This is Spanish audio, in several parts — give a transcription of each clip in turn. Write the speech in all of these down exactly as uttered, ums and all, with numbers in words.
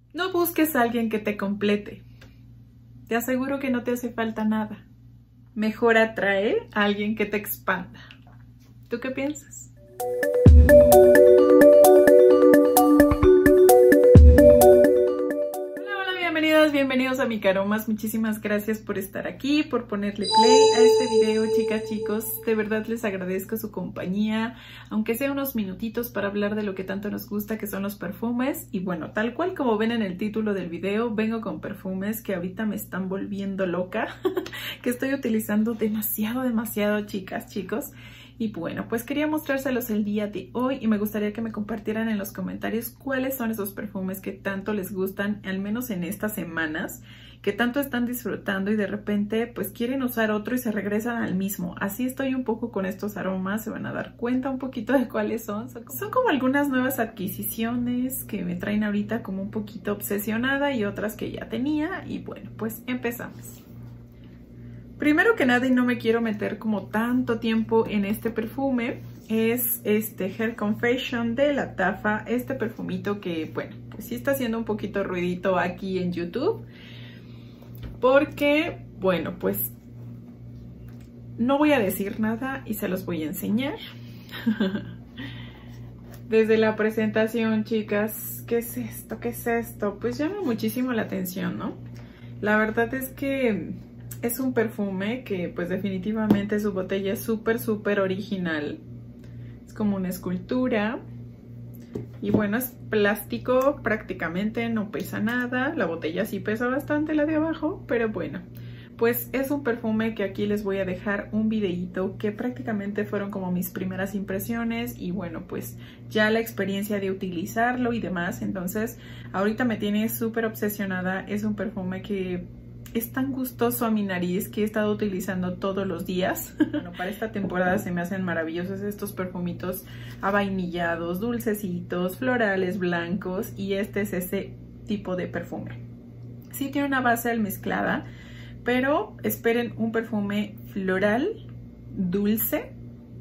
No busques a alguien que te complete. Te aseguro que no te hace falta nada. Mejor atrae a alguien que te expanda. ¿Tú qué piensas? Bienvenidas, bienvenidos a Micaromas. Muchísimas gracias por estar aquí, por ponerle play a este video, chicas, chicos. De verdad les agradezco su compañía, aunque sea unos minutitos para hablar de lo que tanto nos gusta, que son los perfumes. Y bueno, tal cual como ven en el título del video, vengo con perfumes que ahorita me están volviendo loca, que estoy utilizando demasiado, demasiado, chicas, chicos. Y bueno, pues quería mostrárselos el día de hoy y me gustaría que me compartieran en los comentarios cuáles son esos perfumes que tanto les gustan, al menos en estas semanas, que tanto están disfrutando y de repente pues quieren usar otro y se regresan al mismo. Así estoy un poco con estos aromas, se van a dar cuenta un poquito de cuáles son. Son como, son como algunas nuevas adquisiciones que me traen ahorita como un poquito obsesionada y otras que ya tenía. Y bueno, pues empezamos. Primero que nada, y no me quiero meter como tanto tiempo en este perfume, es este Hair Confession de Lattafa, este perfumito que, bueno, pues sí está haciendo un poquito ruidito aquí en YouTube, porque, bueno, pues no voy a decir nada y se los voy a enseñar. Desde la presentación, chicas, ¿qué es esto? ¿Qué es esto? Pues llama muchísimo la atención, ¿no? La verdad es que es un perfume que pues definitivamente su botella es súper súper original. Es como una escultura. Y bueno, es plástico prácticamente, no pesa nada. La botella sí pesa bastante, la de abajo, pero bueno. Pues es un perfume que aquí les voy a dejar un videíto que prácticamente fueron como mis primeras impresiones. Y bueno, pues ya la experiencia de utilizarlo y demás. Entonces ahorita me tiene súper obsesionada. Es un perfume que es tan gustoso a mi nariz que he estado utilizando todos los días. Bueno, para esta temporada se me hacen maravillosos estos perfumitos avainillados, dulcecitos, florales, blancos. Y este es ese tipo de perfume. Sí tiene una base almizclada, pero esperen un perfume floral, dulce.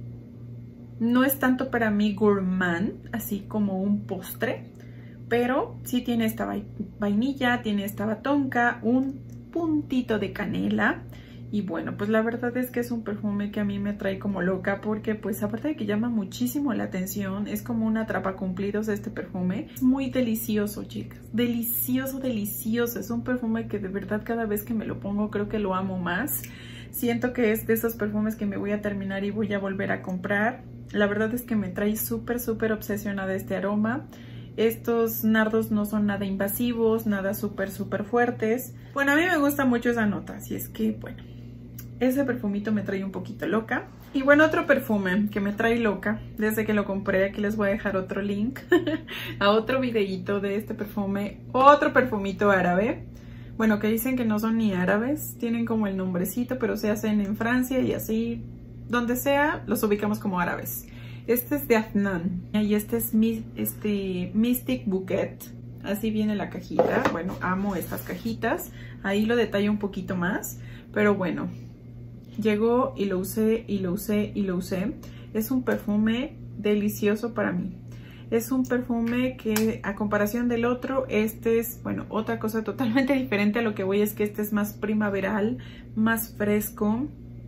No es tanto para mí gourmand, así como un postre, pero sí tiene esta vainilla, tiene esta batonca, un puntito de canela. Y bueno, pues la verdad es que es un perfume que a mí me trae como loca, porque pues aparte de que llama muchísimo la atención, es como una atrapacumplidos este perfume. Es muy delicioso, chicas, delicioso, delicioso. Es un perfume que de verdad cada vez que me lo pongo creo que lo amo más. Siento que es de esos perfumes que me voy a terminar y voy a volver a comprar. La verdad es que me trae súper súper obsesionada este aroma. Estos nardos no son nada invasivos, nada súper súper fuertes. Bueno, a mí me gusta mucho esa nota, así es que, bueno, ese perfumito me trae un poquito loca. Y bueno, otro perfume que me trae loca desde que lo compré, aquí les voy a dejar otro link a otro videíto de este perfume. Otro perfumito árabe. Bueno, que dicen que no son ni árabes, tienen como el nombrecito, pero se hacen en Francia y así, donde sea, los ubicamos como árabes. Este es de Afnan y este es mi, este Mystic Bouquet. Así viene la cajita. Bueno, amo estas cajitas. Ahí lo detallo un poquito más. Pero bueno, llegó y lo usé y lo usé y lo usé. Es un perfume delicioso para mí. Es un perfume que a comparación del otro, este es, bueno, otra cosa totalmente diferente. A lo que voy es que este es más primaveral, más fresco.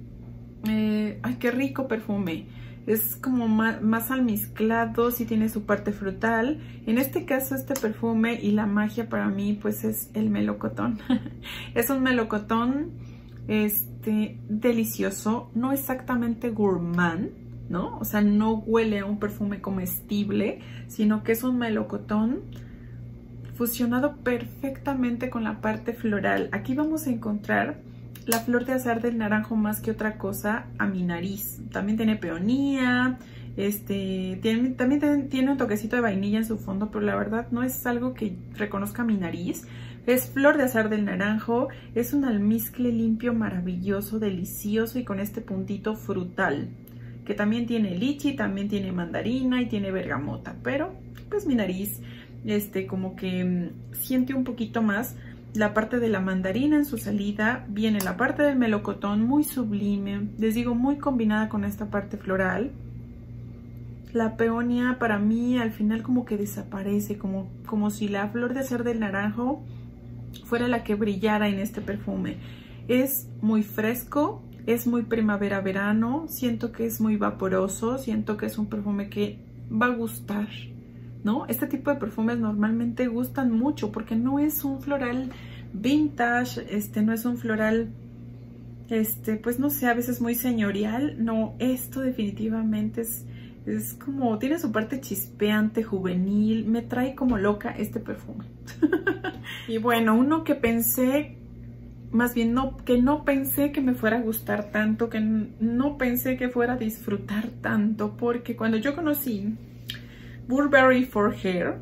Eh, ay, qué rico perfume. Es como más, más almizclado, sí tiene su parte frutal. En este caso este perfume y la magia para mí pues es el melocotón. Es un melocotón este, delicioso, no exactamente gourmand, ¿no? O sea, no huele a un perfume comestible, sino que es un melocotón fusionado perfectamente con la parte floral. Aquí vamos a encontrar la flor de azahar del naranjo más que otra cosa a mi nariz. También tiene peonía, este, tiene, también tiene un toquecito de vainilla en su fondo, pero la verdad no es algo que reconozca mi nariz. Es flor de azahar del naranjo, es un almizcle limpio, maravilloso, delicioso y con este puntito frutal, que también tiene lichi, también tiene mandarina y tiene bergamota, pero pues mi nariz este, como que mmm, siente un poquito más la parte de la mandarina en su salida. Viene la parte del melocotón muy sublime, les digo, muy combinada con esta parte floral. la peonia para mí al final como que desaparece, como, como si la flor de azar del naranjo fuera la que brillara en este perfume. Es muy fresco, es muy primavera-verano, siento que es muy vaporoso, siento que es un perfume que va a gustar, ¿no? Este tipo de perfumes normalmente gustan mucho porque no es un floral vintage, este, no es un floral, este, pues no sé, a veces muy señorial. No, esto definitivamente es, es como, tiene su parte chispeante, juvenil, me trae como loca este perfume. Y bueno, uno que pensé, más bien no, que no pensé que me fuera a gustar tanto, que no pensé que fuera a disfrutar tanto, porque cuando yo conocí Burberry for Hair,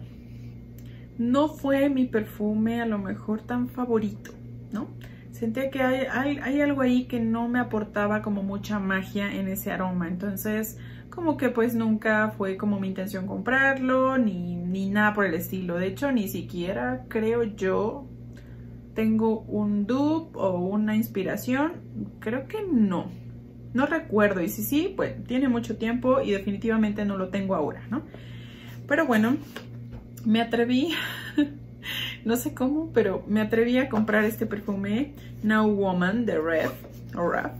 no fue mi perfume a lo mejor tan favorito, ¿no? Sentía que hay, hay, hay algo ahí que no me aportaba como mucha magia en ese aroma, entonces como que pues nunca fue como mi intención comprarlo, ni, ni nada por el estilo. De hecho, ni siquiera creo yo tengo un dupe o una inspiración, creo que no, no recuerdo, y si sí, pues tiene mucho tiempo y definitivamente no lo tengo ahora, ¿no? Pero bueno, me atreví, no sé cómo, pero me atreví a comprar este perfume Now Woman de Ref, o Ref.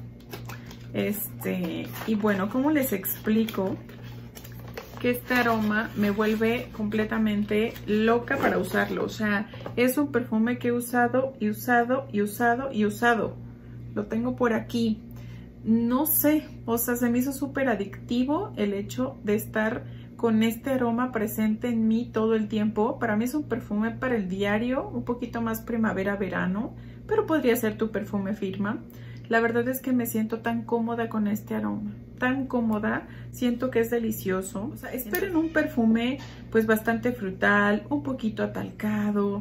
Este, y bueno, ¿cómo les explico que este aroma me vuelve completamente loca para usarlo? O sea, es un perfume que he usado y usado y usado y usado. Lo tengo por aquí. No sé, o sea, se me hizo súper adictivo el hecho de estar con este aroma presente en mí todo el tiempo. Para mí es un perfume para el diario, un poquito más primavera-verano, pero podría ser tu perfume firma. La verdad es que me siento tan cómoda con este aroma, tan cómoda, siento que es delicioso. O sea, esperen un perfume pues bastante frutal, un poquito atalcado,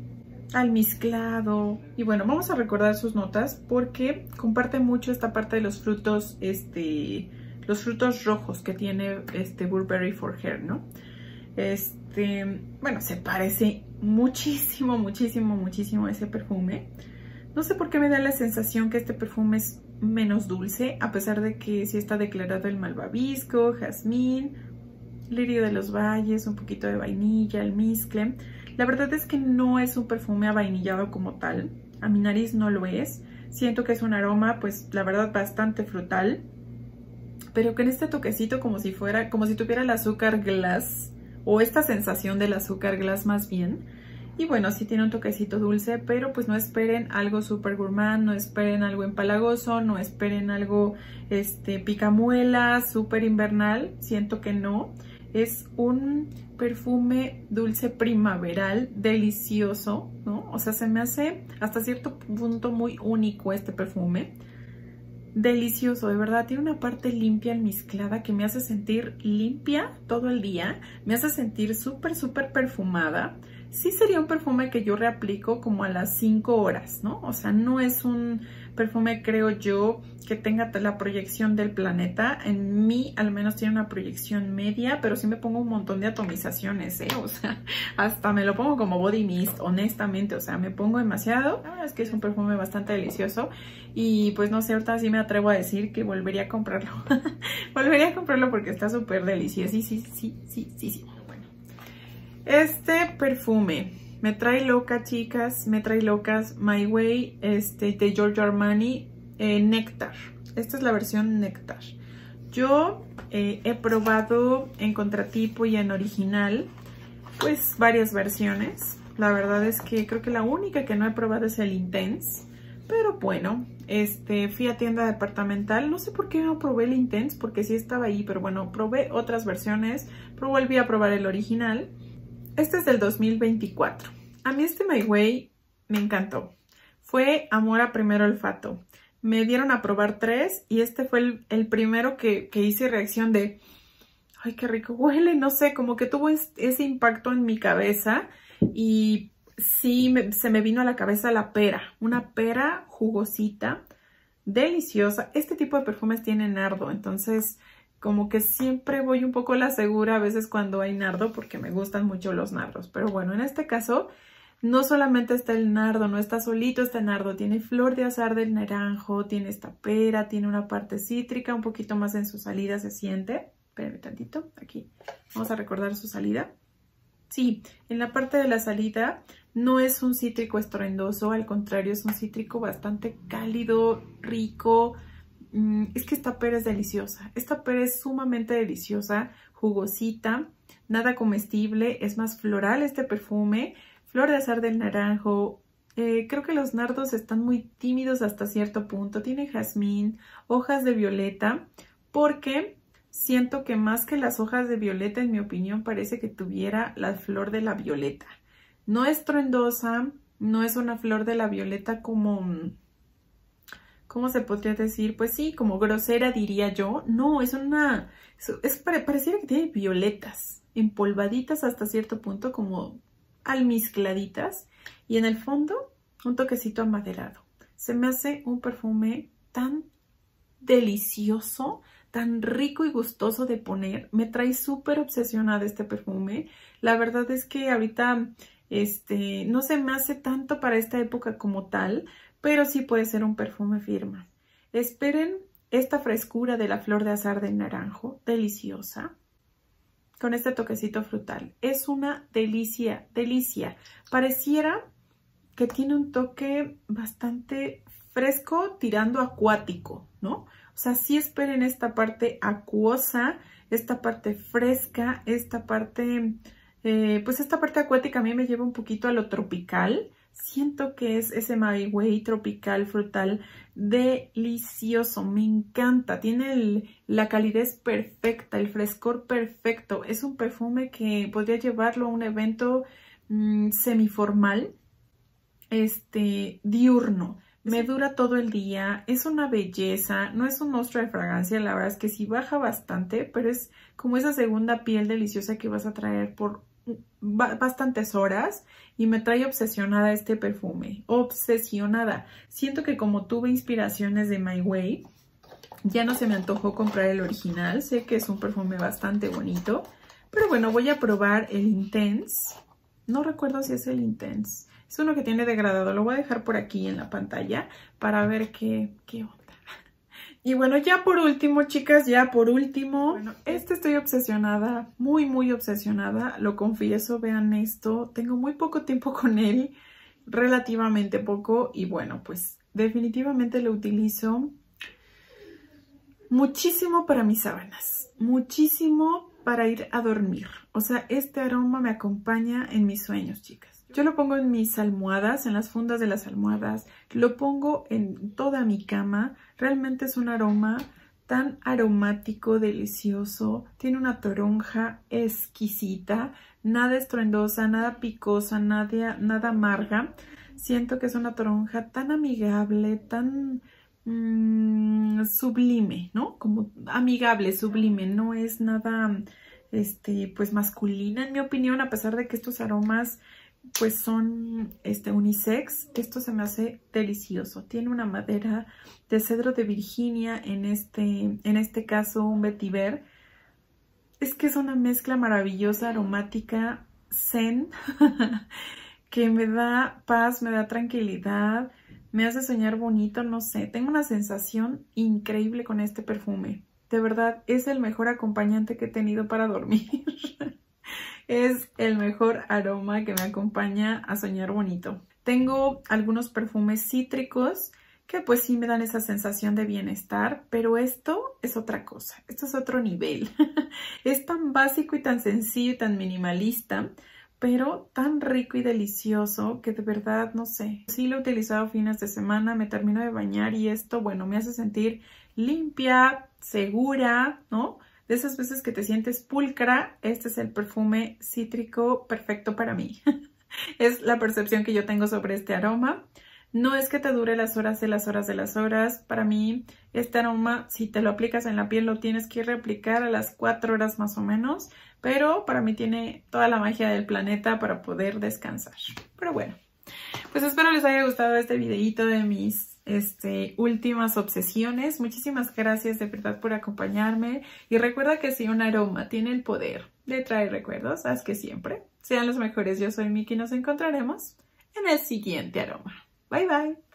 almizclado. Y bueno, vamos a recordar sus notas porque comparte mucho esta parte de los frutos, este, los frutos rojos que tiene este Burberry for Hair, ¿no? Este, bueno, se parece muchísimo, muchísimo, muchísimo a ese perfume. No sé por qué me da la sensación que este perfume es menos dulce, a pesar de que sí está declarado el malvavisco, jazmín, lirio de los valles, un poquito de vainilla, almizcle. La verdad es que no es un perfume avainillado como tal, a mi nariz no lo es. Siento que es un aroma, pues la verdad, bastante frutal, pero con este toquecito como si fuera, como si tuviera el azúcar glass, o esta sensación del azúcar glass más bien. Y bueno, sí tiene un toquecito dulce, pero pues no esperen algo súper gourmand, no esperen algo empalagoso, no esperen algo este, picamuela, súper invernal. Siento que no. Es un perfume dulce primaveral, delicioso, ¿no? O sea, se me hace hasta cierto punto muy único este perfume. Delicioso, de verdad, tiene una parte limpia almizclada que me hace sentir limpia todo el día, me hace sentir súper, súper perfumada. Sí sería un perfume que yo reaplico como a las cinco horas, ¿no? O sea, no es un perfume, creo yo, que tenga la proyección del planeta. En mí, al menos, tiene una proyección media, pero sí me pongo un montón de atomizaciones, ¿eh? O sea, hasta me lo pongo como body mist, honestamente. O sea, me pongo demasiado. La verdad es que es un perfume bastante delicioso. Y pues no sé, ahorita sí me atrevo a decir que volvería a comprarlo. Volvería a comprarlo porque está súper delicioso. Sí, sí, sí, sí, sí, sí. Este perfume me trae loca, chicas, me trae locas. My Way, este, de Giorgio Armani, eh, Nectar. Esta es la versión Nectar. Yo eh, he probado en contratipo y en original, pues varias versiones. La verdad es que creo que la única que no he probado es el Intense. Pero bueno, este, fui a tienda departamental. No sé por qué no probé el Intense, porque sí estaba ahí. Pero bueno, probé otras versiones. Pero volví a probar el original. Este es del dos mil veinticuatro. A mí este My Way me encantó. Fue amor a primer olfato. Me dieron a probar tres y este fue el, el primero que, que hice reacción de ¡ay, qué rico huele! No sé, como que tuvo es, ese impacto en mi cabeza y sí me, se me vino a la cabeza la pera. Una pera jugosita, deliciosa. Este tipo de perfumes tienen nardo, entonces como que siempre voy un poco a la segura a veces cuando hay nardo porque me gustan mucho los nardos. Pero bueno, en este caso no solamente está el nardo, no está solito este nardo. Tiene flor de azar del naranjo, tiene esta pera, tiene una parte cítrica, un poquito más en su salida se siente. Espérenme tantito, aquí. Vamos a recordar su salida. Sí, en la parte de la salida no es un cítrico estruendoso, al contrario, es un cítrico bastante cálido, rico. Es que esta pera es deliciosa. Esta pera es sumamente deliciosa, jugosita, nada comestible, es más floral este perfume. Flor de azar del naranjo. Eh, creo que los nardos están muy tímidos hasta cierto punto. Tiene jazmín, hojas de violeta, porque siento que más que las hojas de violeta, en mi opinión, parece que tuviera la flor de la violeta. No es estruendosa, no es una flor de la violeta como, ¿cómo se podría decir? Pues sí, como grosera diría yo. No, es una, es, es pareciera que tiene violetas, empolvaditas hasta cierto punto, como almizcladitas. Y en el fondo, un toquecito amaderado. Se me hace un perfume tan delicioso, tan rico y gustoso de poner. Me trae súper obsesionada este perfume. La verdad es que ahorita este, no se me hace tanto para esta época como tal, pero sí puede ser un perfume firma. Esperen esta frescura de la flor de azar del naranjo, deliciosa, con este toquecito frutal. Es una delicia, delicia. Pareciera que tiene un toque bastante fresco tirando acuático, ¿no? O sea, sí esperen esta parte acuosa, esta parte fresca, esta parte, eh, pues esta parte acuática a mí me lleva un poquito a lo tropical. Siento que es ese My Way tropical, frutal, delicioso, me encanta. Tiene el, la calidez perfecta, el frescor perfecto. Es un perfume que podría llevarlo a un evento mmm, semiformal, este, diurno. Me dura todo el día, es una belleza, no es un monstruo de fragancia, la verdad es que sí baja bastante, pero es como esa segunda piel deliciosa que vas a traer por bastantes horas y me trae obsesionada este perfume, obsesionada. Siento que como tuve inspiraciones de My Way, ya no se me antojó comprar el original, sé que es un perfume bastante bonito, pero bueno, voy a probar el Intense, no recuerdo si es el Intense. Es uno que tiene degradado, lo voy a dejar por aquí en la pantalla para ver qué, qué onda. Y bueno, ya por último, chicas, ya por último, bueno, este estoy obsesionada, muy, muy obsesionada, lo confieso, vean esto, tengo muy poco tiempo con él, relativamente poco, y bueno, pues definitivamente lo utilizo muchísimo para mis sábanas, muchísimo para ir a dormir. O sea, este aroma me acompaña en mis sueños, chicas. Yo lo pongo en mis almohadas, en las fundas de las almohadas, lo pongo en toda mi cama. Realmente es un aroma tan aromático, delicioso. Tiene una toronja exquisita, nada estruendosa, nada picosa, nada, nada amarga. Siento que es una toronja tan amigable, tan mmm, sublime, ¿no? Como amigable, sublime, no es nada este, pues masculina en mi opinión, a pesar de que estos aromas pues son este, unisex. Esto se me hace delicioso. Tiene una madera de cedro de Virginia, en este, en este caso un vetiver. Es que es una mezcla maravillosa, aromática, zen, que me da paz, me da tranquilidad, me hace soñar bonito, no sé. Tengo una sensación increíble con este perfume. De verdad, es el mejor acompañante que he tenido para dormir. Es el mejor aroma que me acompaña a soñar bonito. Tengo algunos perfumes cítricos que pues sí me dan esa sensación de bienestar, pero esto es otra cosa, esto es otro nivel. Es tan básico y tan sencillo y tan minimalista, pero tan rico y delicioso que de verdad, no sé. Sí lo he utilizado fines de semana, me termino de bañar y esto, bueno, me hace sentir limpia, segura, ¿no? De esas veces que te sientes pulcra, este es el perfume cítrico perfecto para mí. Es la percepción que yo tengo sobre este aroma. No es que te dure las horas de las horas de las horas. Para mí, este aroma, si te lo aplicas en la piel, lo tienes que reaplicar a las cuatro horas más o menos. Pero para mí tiene toda la magia del planeta para poder descansar. Pero bueno, pues espero les haya gustado este videito de mis Este, últimas obsesiones. Muchísimas gracias de verdad por acompañarme y recuerda que si un aroma tiene el poder de traer recuerdos, haz que siempre sean los mejores. Yo soy Miki y nos encontraremos en el siguiente aroma. Bye bye.